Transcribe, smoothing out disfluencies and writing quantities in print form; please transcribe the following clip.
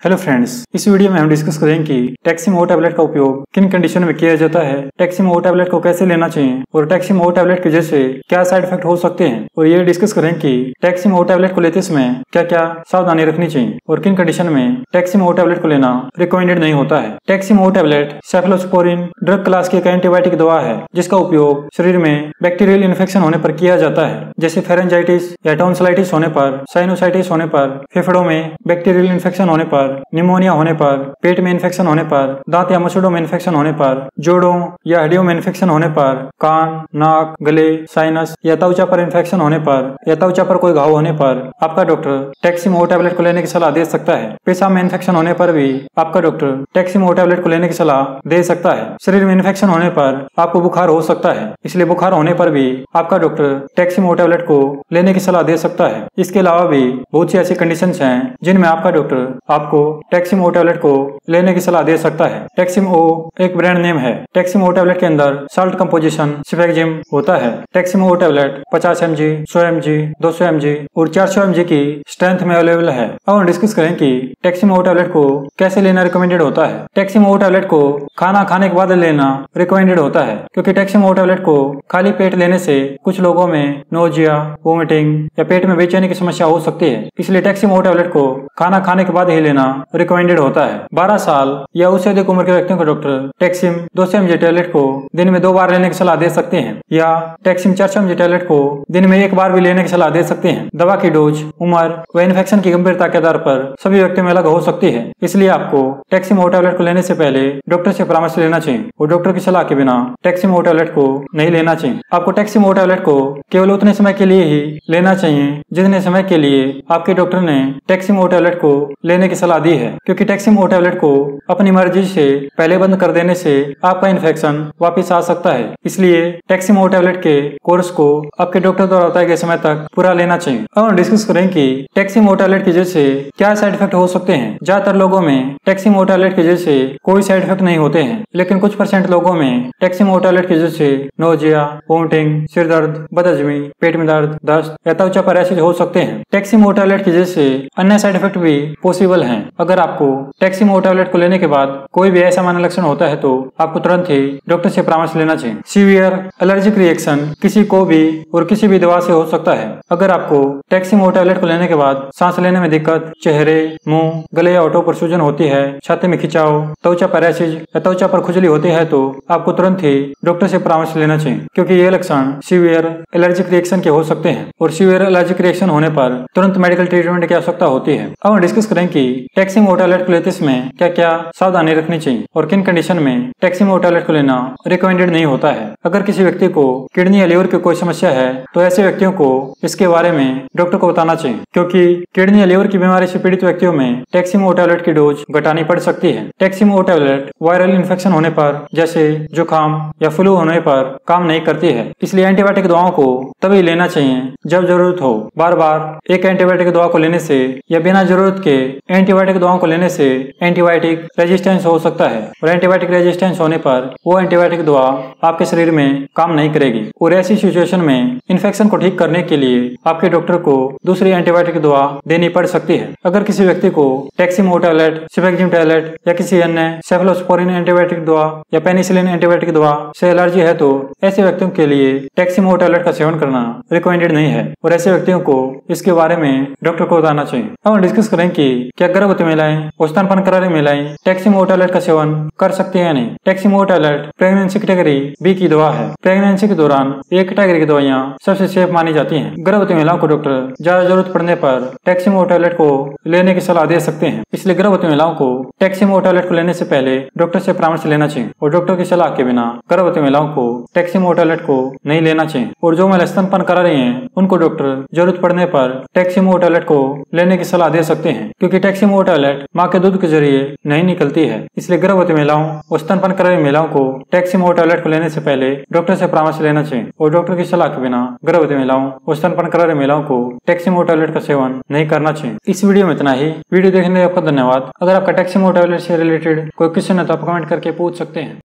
Hello friends, इस video में हम डिस्कस करेंगे कि टैक्सीमो टैबलेट का उपयोग किन कंडीशन में किया जाता है, टैक्सीमो टैबलेट को कैसे लेना चाहिए और टैक्सीमो टैबलेट की वजह से क्या साइड इफेक्ट हो सकते हैं। और ये डिस्कस करेंगे कि टैक्सीमो टैबलेट को लेते समय क्या क्या सावधानी रखनी चाहिए और किन कंडीशन में टैक्सीमो टैबलेट को लेना रिकमेंडेड नहीं होता है। Taximo tablet cephalosporin drug class की एक एंटीबायोटिक दवा है जिसका उपयोग शरीर में बैक्टीरियल इन्फेक्शन होने पर किया जाता है, जैसे फेरेंजाइटिस या टॉन्सिलाइटिस होने पर, साइनोसाइटिस होने पर, फेफड़ों में बैक्टीरियल इन्फेक्शन होने पर, निमोनिया होने पर, पेट में इन्फेक्शन होने पर, दांत या मसूड़ों में इन्फेक्शन होने पर, जोड़ों या हड्डियों में इन्फेक्शन होने पर, कान, नाक, गले, साइनस या त्वचा पर इन्फेक्शन होने पर या त्वचा पर कोई घाव होने पर आपका डॉक्टर टैक्सीमो टैबलेट को लेने की सलाह दे सकता है। पेशाब में इन्फेक्शन होने पर भी आपका डॉक्टर टैक्सीमो टैबलेट को लेने की सलाह दे सकता है। शरीर में इन्फेक्शन होने पर आपको बुखार हो सकता है, इसलिए बुखार होने पर भी आपका डॉक्टर टैक्सीमो टैबलेट को लेने की सलाह दे सकता है। इसके अलावा भी बहुत सी ऐसी कंडीशंस हैं जिनमें आपका डॉक्टर आपको टैक्सीमो टैबलेट को लेने की सलाह दे सकता है। टैक्सीमो एक ब्रांड नेम है। टैक्सीमो टैबलेट के अंदर साल्ट कंपोजिशन सिफेक्जिम होता है। Taximo tablet 50 mg, 100 mg, 200 mg और 400 mg की स्ट्रेंथ में अवेलेबल है। अब हम डिस्कस करें कि टैक्सीमो टैबलेट को कैसे लेना रिकमेंडेड होता है। टैक्सीमो टैबलेट को खाना खाने के बाद लेना रिकमेंडेड होता है, क्योंकि टैक्सीमो टैबलेट को खाली पेट लेने से कुछ लोगों में नोजिया, वोमिटिंग या पेट में बेचैनी की समस्या हो सकती है। इसलिए टैक्सीमो टैबलेट को खाना खाने के बाद ही लेना रिकमेंडेड होता है। 12 साल या उससे अधिक उम्र के व्यक्तियों को डॉक्टर टैक्सिम 200 mg टैबलेट को दिन में 2 बार लेने की सलाह दे सकते हैं या टैक्सिम 400 mg टैबलेट को दिन में 1 बार भी लेने की सलाह दे सकते हैं। दवा की डोज, उम्र व इन्फेक्शन की गंभीरता के आधार पर सभी व्यक्तियों में अलग हो सकती है, इसलिए आपको टैक्सीमो टैबलेट को लेने से पहले डॉक्टर से परामर्श लेना चाहिए और डॉक्टर की सलाह के बिना टैक्सीमो टैबलेट को नहीं लेना चाहिए। आपको टैक्सीमो टैबलेट को केवल उतने समय के लिए ही लेना चाहिए जितने समय के लिए आपके डॉक्टर ने टैक्सीमो टैबलेट को लेने की सलाह दी है, क्योंकि टैक्सीमो टैबलेट को अपनी मर्जी से पहले बंद कर देने से आपका इन्फेक्शन वापस आ सकता है। इसलिए टैक्सीमो टैबलेट के कोर्स को आपके डॉक्टर द्वारा बताए गए समय तक पूरा लेना चाहिए। अब हम डिस्कस करें कि टैक्सीमो टैबलेट की वजह से क्या साइड इफेक्ट हो सकते हैं। ज्यादातर लोगों में टैक्सीमो टैबलेट की वजह से कोई साइड इफेक्ट नहीं होते हैं, लेकिन कुछ % लोगों में टैक्सीमो टैबलेट की वजह से नोजिया, वोमिटिंग, सिर दर्द, बदहजमी, पेट में दर्द, दस्त या त्वचा पर रैशेज हो सकते हैं। टैक्सीमो टैबलेट की वजह से अन्य साइड इफेक्ट भी पॉसिबल हैं। अगर आपको टैक्सीमो टैबलेट को लेने के बाद कोई भी असामान्य लक्षण होता है तो आपको तुरंत ही डॉक्टर से परामर्श लेना चाहिए। सीवियर एलर्जिक रिएक्शन किसी को भी और किसी भी दवा से हो सकता है। अगर आपको टैक्सीमो टैबलेट को लेने के बाद सांस लेने में दिक्कत, चेहरे, मुंह, गले या होठों पर सूजन होती है, छाती में खिंचाव, त्वचा पर रैशेज या त्वचा पर खुजली होती है तो आपको तुरंत ही डॉक्टर से परामर्श लेना चाहिए, क्योंकि ये लक्षण सीवियर एलर्जिक रिएक्शन के हो सकते हैं और सीवियर एलर्जिक रिएक्शन होने पर तुरंत मेडिकल ट्रीटमेंट की आवश्यकता होती है। अब हम डिस्कस करें कि टैक्सीमो टैबलेट को लेते समय क्या क्या सावधानी रखनी चाहिए और किन कंडीशन में टैक्सीमो टैबलेट को लेना रिकमेंडेड नहीं होता है। अगर किसी व्यक्ति को किडनी या लीवर की कोई समस्या है तो ऐसे व्यक्तियों को इसके बारे में डॉक्टर को बताना चाहिए, क्योंकि किडनी या लीवर की बीमारी से पीड़ित व्यक्तियों में टैक्सीमो टैबलेट की डोज घटानी पड़ सकती है। टैक्सीमो टैबलेट वायरल इन्फेक्शन होने पर, जैसे जुकाम या फ्लू होने पर काम नहीं करती है, इसलिए एंटीबायोटिक दवाओं को तभी लेना चाहिए जब जरूरत हो। बार बार एक एंटीबायोटिक दवा को लेने से या बिना जरूरत के एंटीबायोटिक दवाओं को लेने से एंटीबायोटिक रेजिस्टेंस हो सकता है और एंटीबायोटिक रेजिस्टेंस होने पर वो एंटीबायोटिक दवा आपके शरीर में काम नहीं करेगी और ऐसी सिचुएशन में इन्फेक्शन को ठीक करने के लिए आपके डॉक्टर को दूसरी एंटीबायोटिक दवा देनी पड़ सकती है। अगर किसी व्यक्ति को टैक्सीमो टैबलेट, सिफेक्जिम टैबलेट या किसी अन्य सेफलोस्पोरिन एंटीबायोटिक दवा या पेनिसिलिन एंटीबायोटिक दवा से एलर्जी है तो ऐसे व्यक्तियों के लिए टैक्सीमो टैबलेट का सेवन करना रिकमेंडेड नहीं है और ऐसे व्यक्तियों को इसके बारे में डॉक्टर को बताना चाहिए। अब हम डिस्कस करें कि क्या गर्भवती महिलाएं और स्तनपान करा रही महिलाएं टैक्सीमो टैबलेट का सेवन कर सकती है या नहीं। Taximo tablet pregnancy category B की दवा है। प्रेगनेंसी के दौरान एक कैटेगरी की दवाइयां सबसे सेफ मानी जाती हैं। गर्भवती महिलाओं को डॉक्टर ज्यादा जरूरत पड़ने पर टैक्सीमो टैबलेट को लेने की सलाह दे सकते हैं, इसलिए गर्भवती महिलाओं को टैक्सीमो टैबलेट को लेने से पहले डॉक्टर से परामर्श लेना चाहिए और डॉक्टर की सलाह के बिना गर्भवती महिलाओं को टैक्सीमो टैबलेट को नहीं लेना चाहिए। और जो महिला स्तनपान करा रही हैं उनको डॉक्टर जरूरत पड़ने पर टैक्सीमो टैबलेट को लेने की सलाह दे सकते हैं, क्योंकि टैक्सीमो टैबलेट मां के दूध के जरिए नहीं निकलती है। इसलिए गर्भवती महिलाओं और स्तनपान कर रही महिलाओं को टैक्सीमो टैबलेट को लेने से पहले डॉक्टर से परामर्श लेना चाहिए और डॉक्टर की सलाह के बिना गर्भवती महिलाओं और स्तनपान कर रही महिलाओं को टैक्सीमो टैबलेट का सेवन नहीं करना चाहिए। इस वीडियो में इतना ही। वीडियो देखने के लिए आपका धन्यवाद। अगर आपका टैक्सीमो टैबलेट से रिलेटेड कोई क्वेश्चन है तो आप कमेंट करके पूछ सकते हैं।